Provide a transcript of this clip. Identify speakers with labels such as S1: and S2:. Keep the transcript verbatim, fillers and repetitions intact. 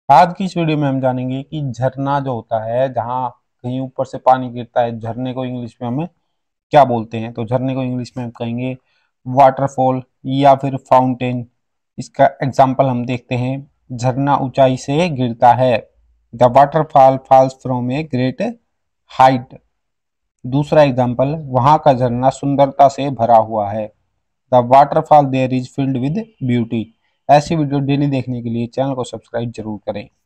S1: आज की इस वीडियो में हम जानेंगे कि झरना जो होता है, जहाँ कहीं ऊपर से पानी गिरता है, झरने को इंग्लिश में हमें क्या बोलते हैं। तो झरने को इंग्लिश में हम कहेंगे वाटरफॉल या फिर फाउंटेन। इसका एग्जाम्पल हम देखते हैं। झरना ऊंचाई से गिरता है। The waterfall falls from a great height. दूसरा एग्जाम्पल, वहां का झरना सुंदरता से भरा हुआ है। The waterfall there is filled with beauty. ऐसी वीडियो डेली देखने के लिए चैनल को सब्सक्राइब जरूर करें।